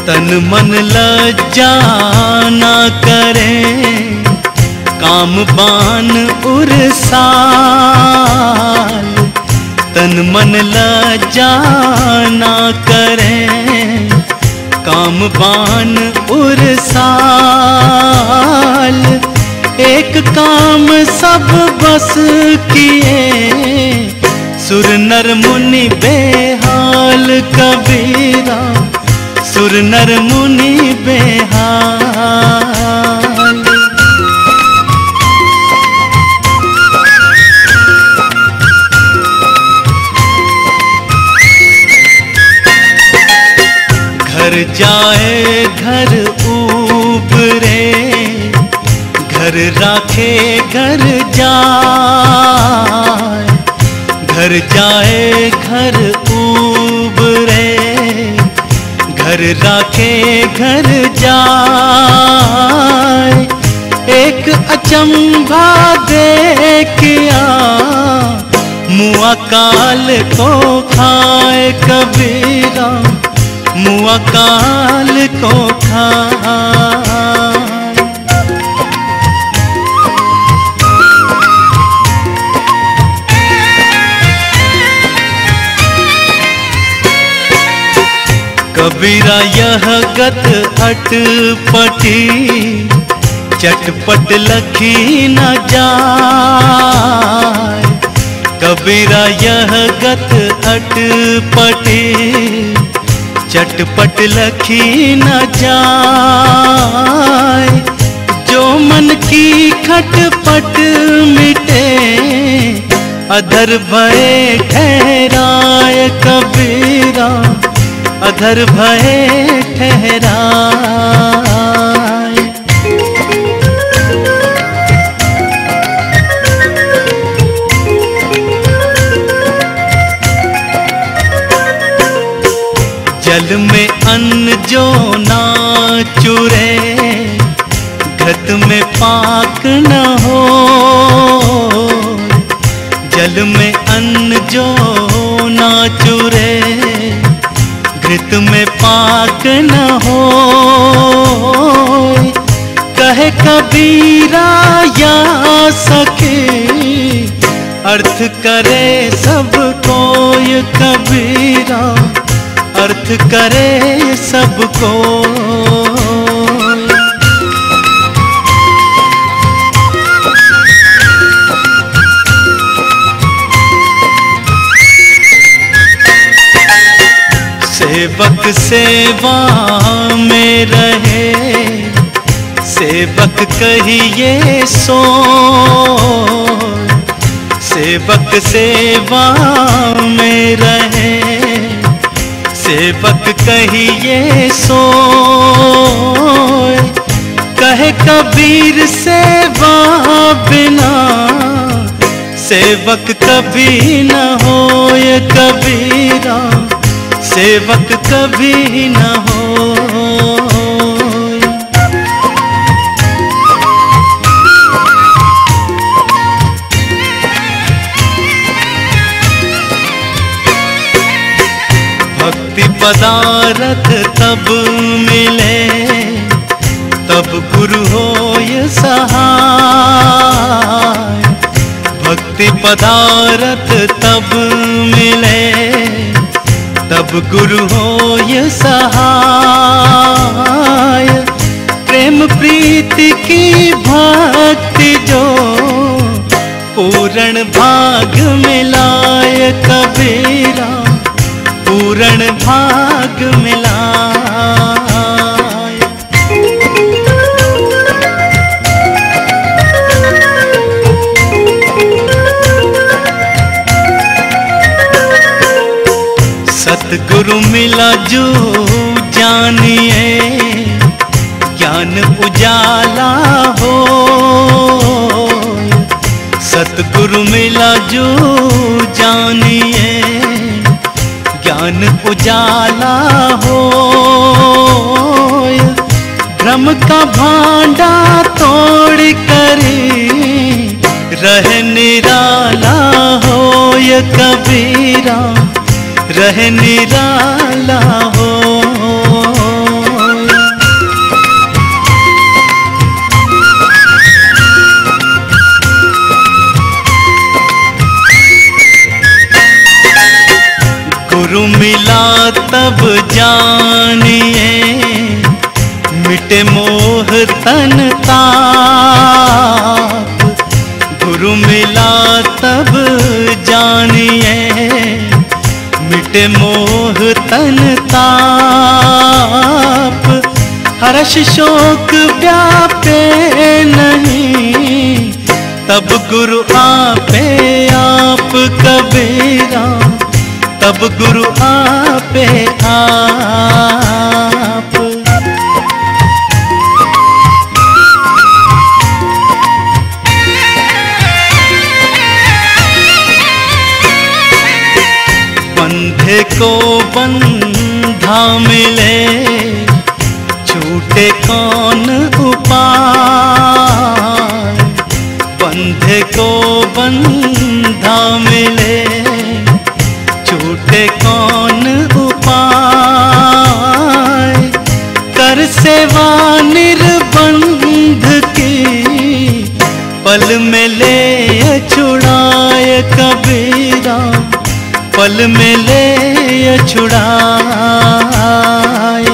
तन मन लज्जा ना करे, काम बान उरसाल। तन मन लज्जा ना करे, काम बान उरसाल। एक काम सब बस किए, सुर नर मुनि बेहाल कबीरा, सुर नर मुनि बेहाल। घर जाए घर उबरे, घर राखे घर जाए। घर जाए घर उबरे, घर राखे घर जाए। एक अचंभा देखिया, मुआ काल को खाए कबीरा, मुआ काल को खाए। कबीरा यह गत अटपटी, चटपट लखी न जाए। कबीरा यह गत अटपटी, चटपट लखी न जाए। जो मन की खटपट मिटे, अधर भय ठहराए कबीरा, अधर भय ठहराए। जल में अन्न जो ना चुरे, घृत में पाक न हो। जल में अन्न जो ना चुरे, घृत में पाक न हो। कहे कबीरा या सके, अर्थ करे सब कोय कबीरा, अर्थ करे सब कोय। सेवक सेवा में रहे, सेवक कहिए सो। सेवक सेवा में रहे, सेवक कहिए सो। कहे कबीर सेवा बिना, सेवक कभी न होए कबीरा, सेवक कभी न हो। भक्ति पदारथ तब मिले, तब गुरु होय सहाय। भक्ति पदारथ तब मिले, तब गुरु होय सहाय। प्रेम प्रीति की भक्ति जो, पूर्ण भाग मिलाय कबीरा, पूर्ण भाग मिलाय। सतगुरु मिला जो जानिए, ज्ञान उजाला हो। सतगुरु मिला जो जानिए, ज्ञान उजाला हो। भ्रम का भांडा तोड़ कर रह निराला होय कबीरा, रह निराला हो। गुरु मिला तब जानिए, मिटे मोह तन ताप। गुरु मिला तब जानिए, मिटे मोह तन ताप। हर्ष शोक व्यापे नहीं, तब गुरु आपे आप कबीरा, तब गुरु आपे आप। बंधे को बंधा मिले, छूटे कौन उपाय। बंधे को बंधा मिले, छूटे कौन उपाय। कर सेवा निर्बंध की, पल में ले छुड़ाए कबीरा, पल में ले छुड़ाए।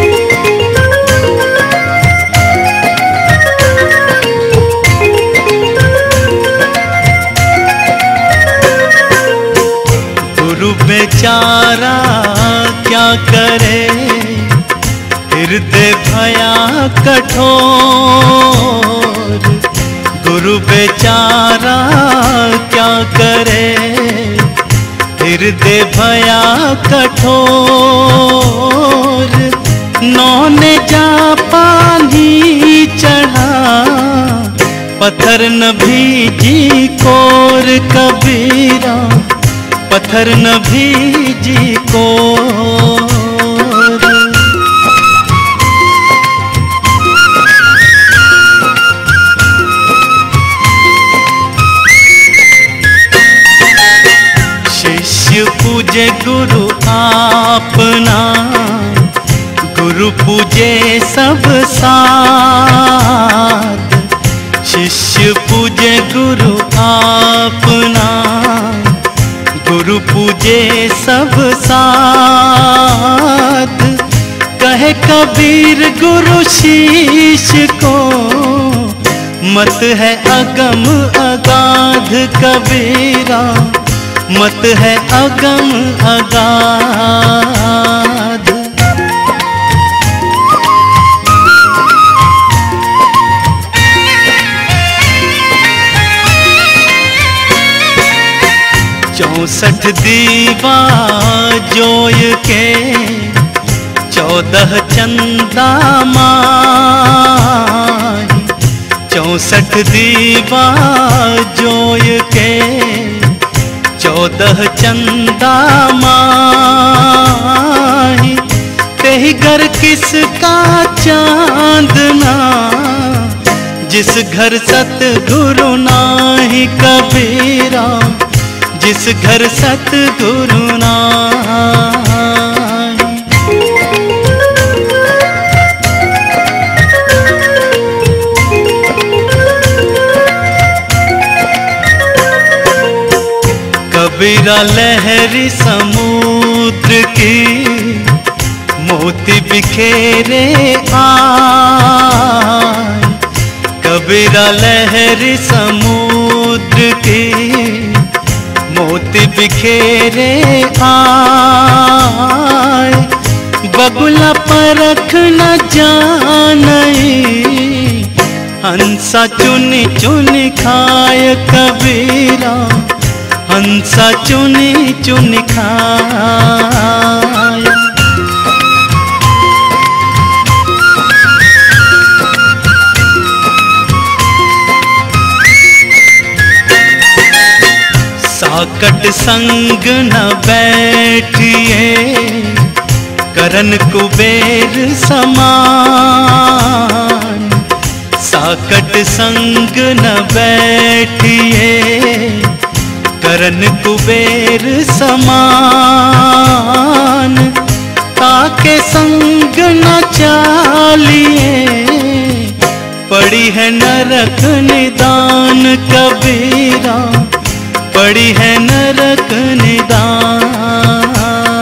गुरु बेचारा क्या करे, हृदय भया कठोर। गुरु बेचारा क्या करे, हृदय भया कठोर। नौने जा पानी चढ़ा, पत्थर न भीजी कोर कबीरा, पत्थर न भीजी कोर। शिष्य पूजे गुरु आपना, गुरु पूजे सब साथ। शिष्य पूजे गुरु आपना, गुरु पूजे सब साथ। कहे कबीर गुरु शीश को, मत है अगम अगाध कबीरा, मत है अगम अगाध। चौसठ दीवा जोय के, 14 चंदा माही। 64 दीवा जोय के, 14 चंदा माही। तेहि घर किसका चांदना, जिस घर सतगुरु नाही कबीरा, जिस घर सतगुरु नाही। कबीरा लहरी समुद्र की, मोती बिखेरे आए। कबीरा लहरी समुद्र की, मोती बिखेरे आए। बगुला परख न जानई, हंसा चुनी चुनी खाए कबीरा, हंसा चुनी चुनी खाए। साकट संग न बैठिए, करन कुबेर समान। साकट संग न बैठिए, करन कुबेर समान। ताके संग न चालिए, पड़ी है नरक निदान कबीरा, पड़ी है नरक निदान।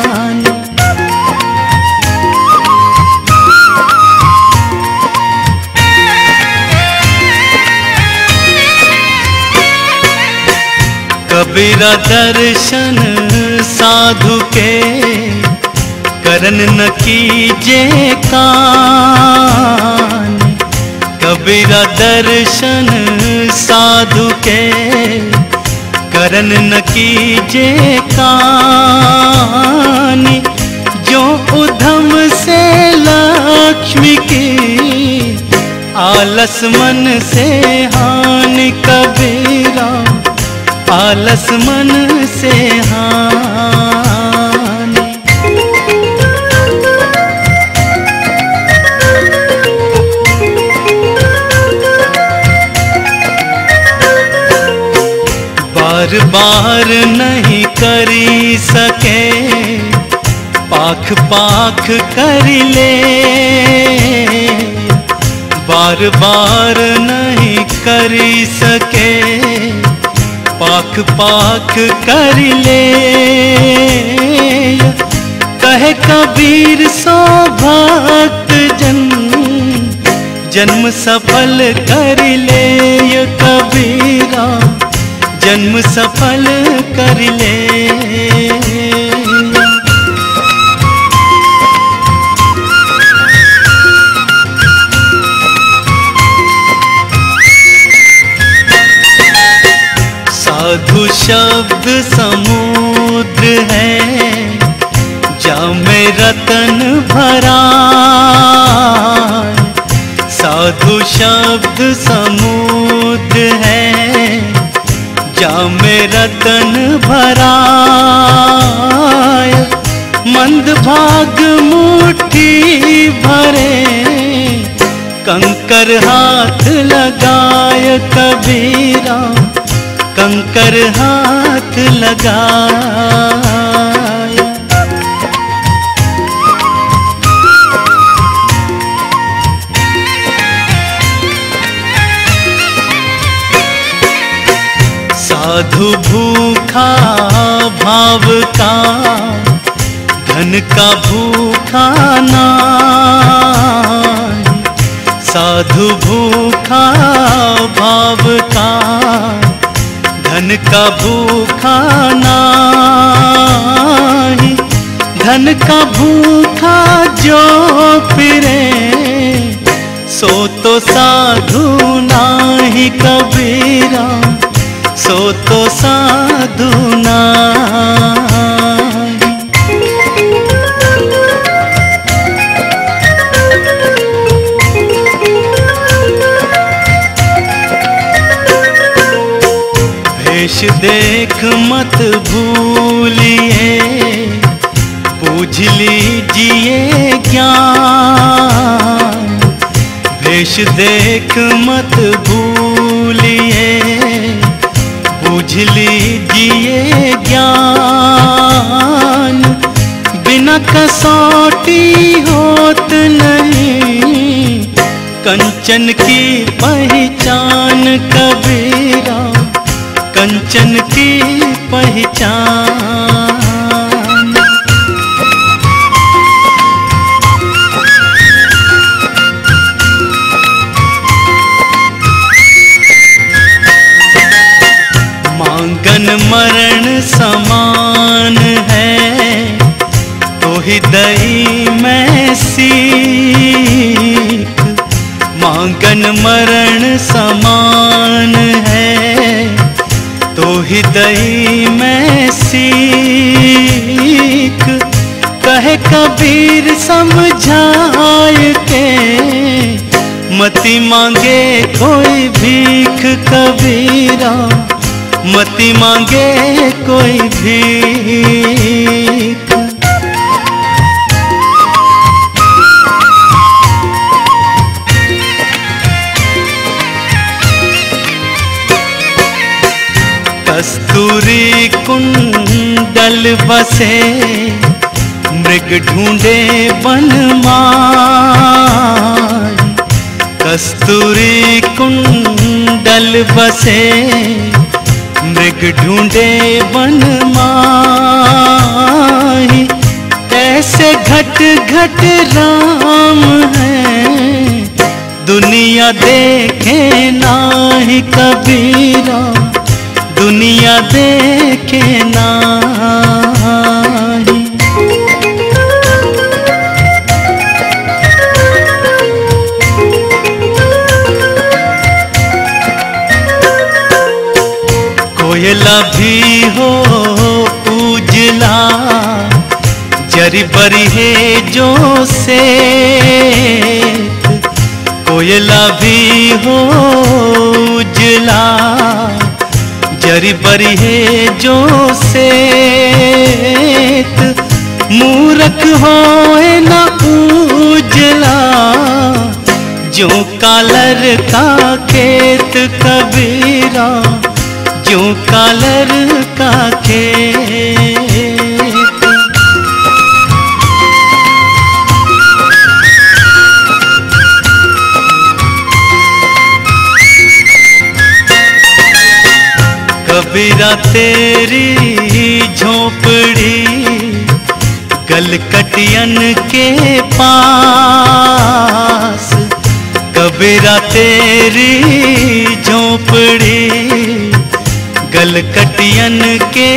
कबीरा दर्शन साधु के, करन न कीजे कान। कबीरा दर्शन साधु के, करन न कीजे कान। जो उधम से लक्ष्मी की, आलस मन से हानि। कबीरा आलस मन से हानि। बार बार नहीं करी सके, पाख पाख कर ले। बार बार नहीं करी सके, पाख पाख कर ले। कहे कबीर सो भक्त जन, जन्म सफल कर ले। कबीरा जन्म सफल कर ले। साधु शब्द समुद्र है, जामे रतन भरा। साधु शब्द समुद्र है, जामे रतन भरा। मंद भाग मुट्ठी भरे, कंकर हाथ लगाय। कबीरा कंकर हाथ लगाया। साधु भूखा भाव का, धन का भूखा नाय। साधु भूखा भाव का, धन का भूखा नाही। धन का भूखा जो फिरे, सो तो साधु नाही। कबीरा सो तो साधु नाही। भेष देख मत भूलिए, पूछ लीजिए ज्ञान। भेष देख मत भूलिए, पूछ लीजिए ज्ञान। बिना कसौटी होत नहीं, कंचन की पहचान। कबीरा कंचन की पहचान। मांगन मरण समान है, तो ही दई में सीख। मांगन मरण समान है, तो हृदय में सीख। कहे कबीर समझाए के, मति मांगे कोई भीख। कबीरा मति मांगे कोई भीख। कस्तूरी कुंडल बसे, मृग ढूंढे बनमाय। कस्तूरी कुंडल बसे, मृग ढूंढे बनमाय। ऐसे घट घट राम है, दुनिया देखे नाही। कबीरा दुनिया देख के नाही। कोयला भी हो उजला जरी बरी है जो से, कोयला भी हो उजला जरी बरी है जो से, मूरख होए न उजला जो कालर का खेत कबीरा, जो कालर का खेत। कबीरा तेरी झोपड़ी गलकटियन के पास, कबीरा तेरी झोपड़ी गलकटियन के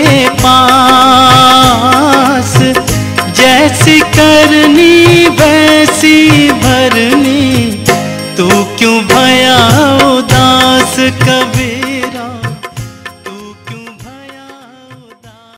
पास, जैसी करनी वैसी भरनी, तू क्यों भया उदास कबीरा।